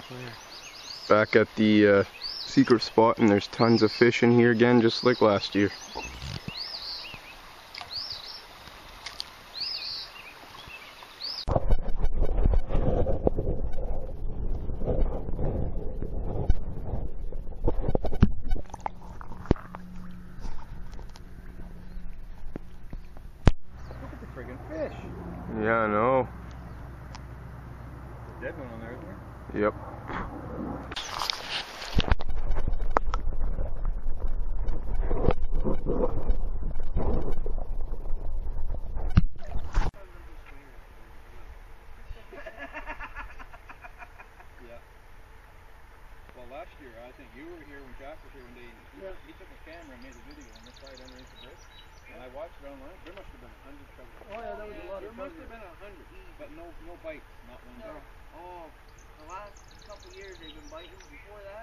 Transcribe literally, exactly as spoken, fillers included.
Back at the uh, secret spot, and there's tons of fish in here again, just like last year. Fish. Yeah, I know. There's a dead one on there, isn't there? Yep. Yeah. Well, last year, I think you were here when Jack was here one day. He, yeah. he took a camera and made a video on this side underneath the bridge. And I watched it online. There must have been a hundred trout. Oh yeah, that was a lot. There must have been a hundred, but no, no bites, not one no. bite. Oh, the last couple years they've been biting. Before that,